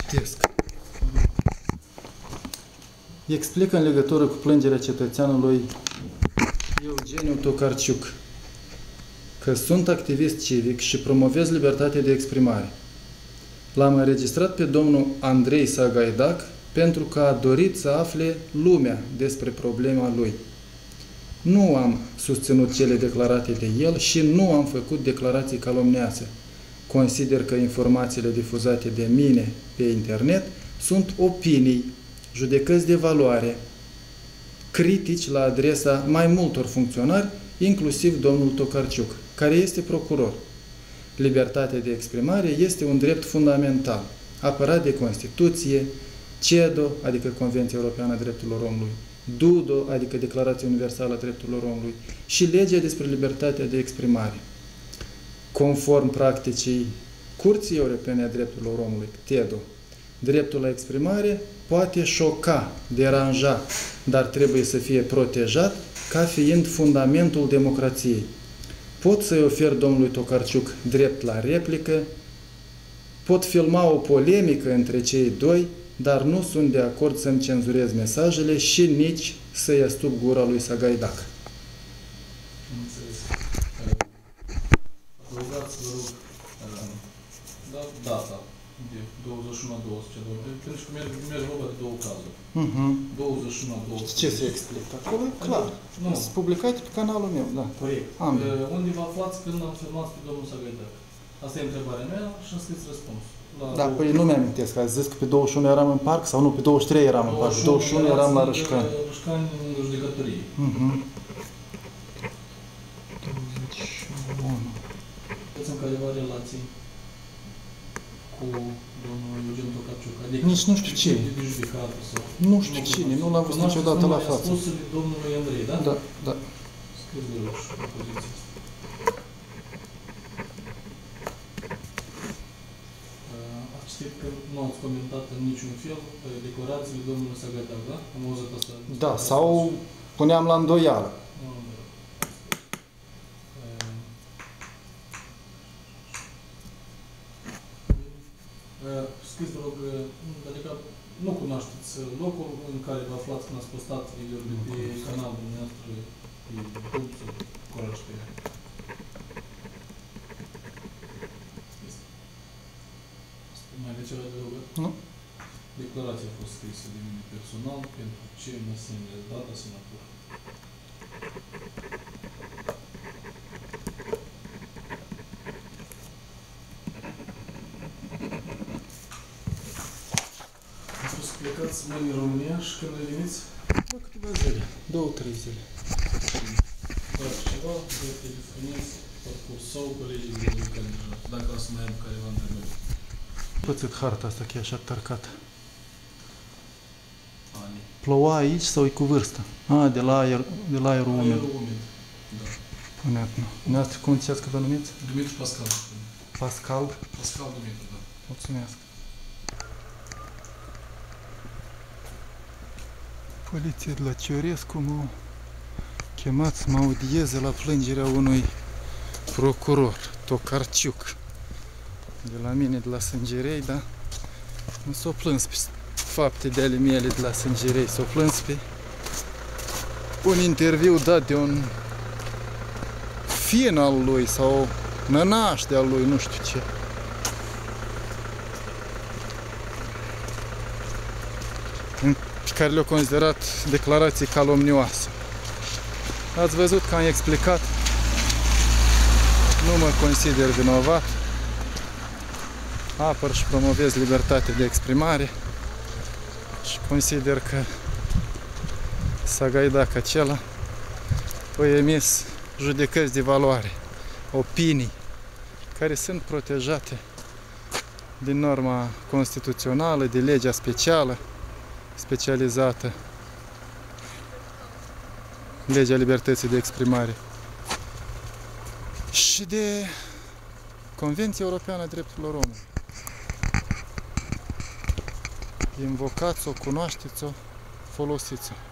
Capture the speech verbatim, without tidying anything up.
Citesc. Explică în legătură cu plângerea cetățeanului Eugeniu Tokarciuc că sunt activist civic și promovez libertatea de exprimare. L-am înregistrat pe domnul Andrei Sagaidac pentru că a dorit să afle lumea despre problema lui. Nu am susținut cele declarate de el și nu am făcut declarații calomnioase. Consider că informațiile difuzate de mine pe internet sunt opinii, judecăți de valoare, critici la adresa mai multor funcționari, inclusiv domnul Tokarciuc, care este procuror. Libertatea de exprimare este un drept fundamental, apărat de Constituție, C E D O, adică Convenția Europeană a Drepturilor Omului, D U D O, adică Declarația Universală a Drepturilor Omului, și legea despre libertatea de exprimare. Conform practicii Curții Europene a Drepturilor Omului, T E D O, dreptul la exprimare poate șoca, deranja, dar trebuie să fie protejat ca fiind fundamentul democrației. Pot să-i ofer domnului Tokarciuc drept la replică, pot filma o polemică între cei doi, dar nu sunt de acord să-mi cenzurez mesajele și nici să-i astup gura lui Sagaidac. Înțeles. Rugați, vă rog, da, data de douăzeci și unu a doisprezece, pentru că merg, merg vorba de două cazuri. Uh-huh. douăzeci și unu a doisprezece. Ce se explică? Acolo e clar. Nu. Sunt publicate pe canalul meu, da. Corect. Ambele. Uh, unde vă aflați când am filmat pe domnul Sagaidac? Asta e întrebarea mea și am scris răspuns. Da, păi nu mi-amintesc. Ați zis că pe douăzeci și unu eram în parc sau nu? Pe douăzeci și trei eram în parc. Pe douăzeci și unu eram la Rășcani. Rășcani în judecătorie. Uh-huh. douăzeci și unu. Aveți în careva relații cu domnul Eugen Tokarciuc? Adică Nici nu știu cine. De judecată sau... Nu știu cine, nu l-am văzut niciodată la față. Cunoașteți numai spusele domnului Andrei, da? Da, da. Scrieți de roșu în poziția asta. Ați citit că nu ați comentat în niciun fel declarațiile domnului Sagaidac, da? Am auzit asta. Da, sau puneam la îndoială. Scriți, vă rog, adică nu cunoașteți locul în care vă aflați când ați postat videouri de pe canalul dumneavoastră pe YouTube sau Curaj T V. Mai aveți ceva de adăugat? Nu. Declarația a fost scrisă de mine personal pentru ce mă semnez data semnătură. Plecați mâine în România și când reveniți? Da, câteva zile. Două, trei zile. Faci ceva, vă telefonezi, parcurs sau colegii de lucrare deja, dacă o să mai am careva întrebări. Pățit harta asta, că e așa tărcată. Ani. Ploua aici sau e cu vârstă? A, de la, aer, de la aerul umed. Aerul umed, da. Ponetno. Dumneavoastră, cum ziceați că vă numiți? Dumitru Pascal. Pascal. Pascal Dumitru, da. Mulțumesc. Poliția de la Ciorescu m-au chemat să mă audieze la plângerea unui procuror, Tokarciuc, de la mine, de la Sângerei, da? Nu s-o plâns pe fapte de ale mele de la Sângerei, s-o plâns pe un interviu dat de un fin al lui sau nănaște al lui, nu știu ce. Care le-au considerat declarații calomnioase. Ați văzut că am explicat, nu mă consider vinovat, apăr și promovez libertatea de exprimare și consider că Sagaidac acela a emis judecăți de valoare, opinii, care sunt protejate din norma constituțională, de legea specială, specializată, legea libertății de exprimare și de Convenția Europeană a Drepturilor Omului. Invocați-o, cunoașteți-o, folosiți-o.